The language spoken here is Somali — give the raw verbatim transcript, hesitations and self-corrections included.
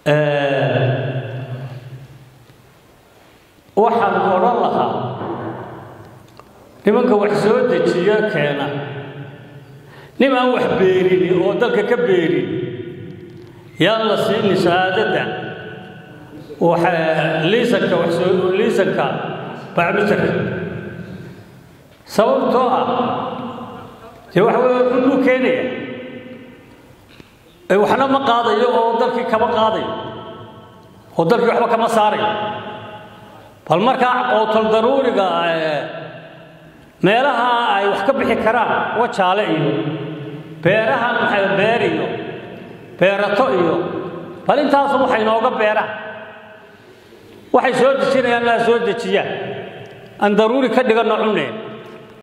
waxaan oran lahaa nimanka wax soo dejiya keena niman wax beerin oo dalka ka beerin yaa la siin shahaadada waxa liisanka wax soo liisanka bacbita sababtoo ah ee waxa uu keenaya ee waxna ma qaadayo oo dalkii kama qaadayo oo dalkii waxba kama saarayo bal marka qowtal daruuriga meelaha ay wax ka bixi karaan wajaale iyo beeraha waxay beeriyo beerato iyo bal intaas waxay inooga beeraan waxay soo dejinayaan la soo dejiyaa aan daruuri ka dhigano cunne